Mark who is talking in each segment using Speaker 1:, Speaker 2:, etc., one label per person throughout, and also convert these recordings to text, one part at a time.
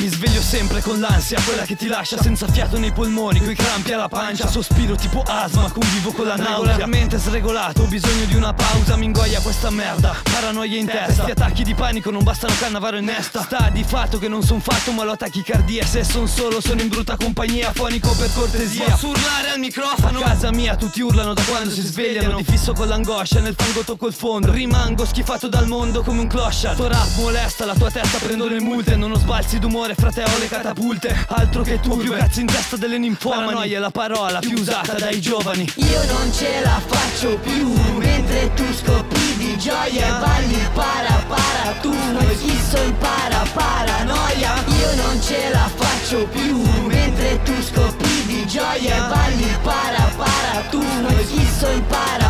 Speaker 1: Mi sveglio sempre con l'ansia, quella che ti lascia senza fiato nei polmoni, coi crampi alla pancia, sospiro tipo asma, convivo con la nausea. Regolarmente sregolato, ho bisogno di una pausa, mi ingoia questa merda, paranoia in testa. Questi attacchi di panico non bastano, Cannavaro in nesta. Sta di fatto che non son fatto, ma lo tachicardia. Se son solo sono in brutta compagnia, fonico per cortesia. Posso urlare al microfono? A casa mia tutti urlano da quando si svegliano. Ti fisso con l'angoscia, nel fango tocco il fondo. Rimango schifato dal mondo come un clochard. Sto rap molesta la tua testa, prendo le multe. Non ho sbalzi d'umore, frate, ho le catapulte. Altro che tu, più cazzo in testa delle ninfomani. Paranoia è la parola più usata dai giovani.
Speaker 2: Io non ce la faccio più, mentre tu scopri di gioia e balli para, tu non fisso in paranoia. Io non ce la faccio più, mentre tu scopri di gioia e balli para, tu non fisso in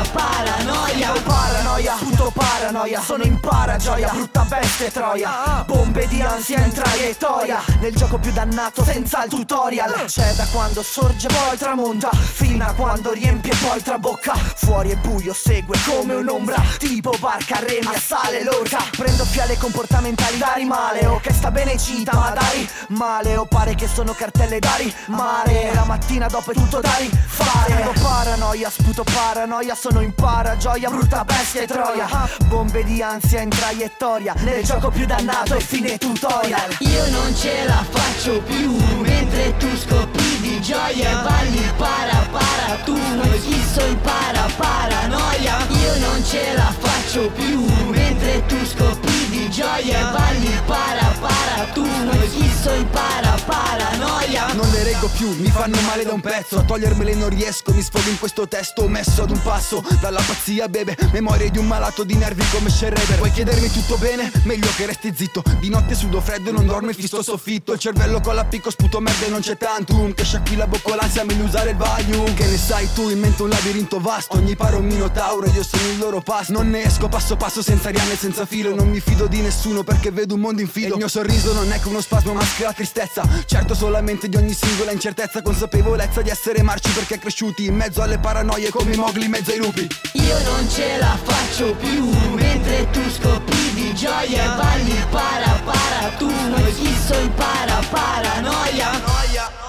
Speaker 2: paranoia.
Speaker 3: Paranoia, puto paranoia, sono in paragioia, brutta bestia troia. Bombe di ansia in traiettoria, nel gioco più dannato senza il tutorial. C'è da quando sorge poi tramonta, fino a quando riempie poi trabocca. Fuori è buio, segue come un'ombra, tipo barca a remi, assale l'orca. Prendo fiale comportamentali da rimale, o che sta bene cita, ma dai male. O pare che sono cartelle dari mare, la mattina dopo è tutto da rifare. Prendo paranoia, sputo paranoia, sono in paragioia, brutta bestia e troia. Bombe di ansia in traiettoria, nel gioco più dannato e fine tutorial.
Speaker 2: Io non ce la faccio più, mentre tu scopri di gioia e balli para, tu non fisso in paranoia. Io non ce la faccio più, mentre tu scopri di gioia e balli para, tu non fisso in paranoia.
Speaker 4: Non le reggo più, mi fanno male da un pezzo, a togliermele non riesco, mi sfogo in questo testo messo ad un passo dalla pazzia, bebe. Memoria di un malato di nervi come Shredder. Vuoi chiedermi tutto bene? Meglio che resti zitto. Di notte sudo freddo e non dormo e fisto il soffitto. Il cervello con la picco, sputo merda e non c'è tantum. Che sciacqui la bocca l'ansia, meglio usare il Valium. Che ne sai tu, in mente un labirinto vasto. Ogni paro un minotauro, io sono il loro pasto. Non ne esco passo passo senza riane e senza filo. Non mi fido di nessuno perché vedo un mondo in filo. E il mio sorriso non è che uno spasmo ma che la tristezza. Certo solamente di ogni singola incertezza, consapevolezza di essere marci perché cresciuti in mezzo alle paranoie come i Mowgli in mezzo ai lupi.
Speaker 2: Io non ce la faccio più, mentre tu scopri di gioia e balli para, tu non fisso in paranoia.